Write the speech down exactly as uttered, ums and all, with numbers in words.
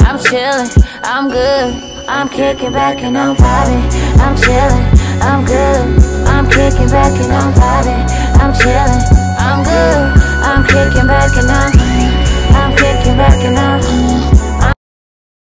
I'm chillin', I'm good. I'm kicking back and I'm vibing. I'm chillin', I'm good. I'm kicking back and I'm vibing. I'm chillin', I'm good. I'm kicking back and I'm I'm kicking back and I'm